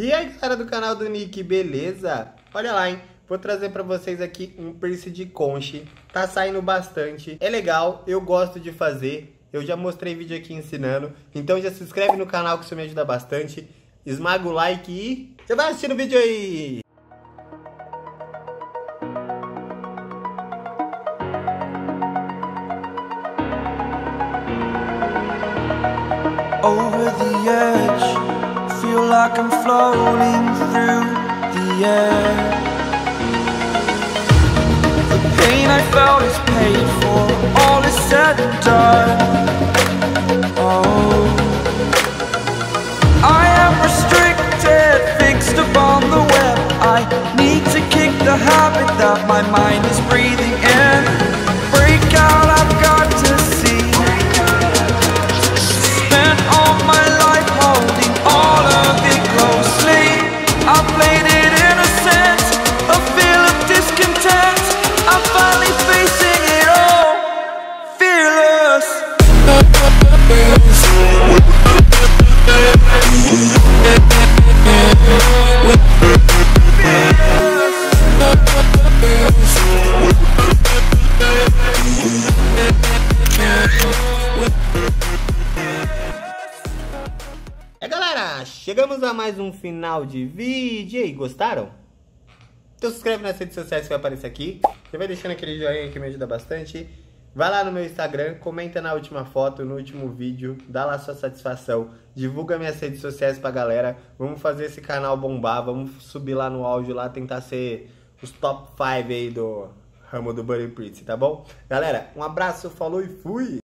E aí galera do canal do Nick, beleza? Olha lá, hein? Vou trazer pra vocês aqui um piercing de conche. Tá saindo bastante, é legal, eu gosto de fazer. Eu já mostrei vídeo aqui ensinando. Então já se inscreve no canal que isso me ajuda bastante. Esmaga o like e você vai assistir o vídeo aí! Over the edge, feel like I'm floating through the air. The pain I felt is paid for, all is said and done. Oh, I am restricted, fixed upon the web. I need to kick the habit that my mind is breathing in. Break out, I've got to see. Spent all my life holding all of it closely. I played it innocent, a feel of discontent. I'm finally facing it all, fearless. Galera, chegamos a mais um final de vídeo. E aí, gostaram? Então se inscreve nas redes sociais que vai aparecer aqui. Você vai deixando aquele joinha que me ajuda bastante. Vai lá no meu Instagram, comenta na última foto, no último vídeo, dá lá sua satisfação, divulga minhas redes sociais pra galera. Vamos fazer esse canal bombar, vamos subir lá no áudio lá, tentar ser os top 5 aí do ramo do Body Piercing, tá bom? Galera, um abraço, falou e fui!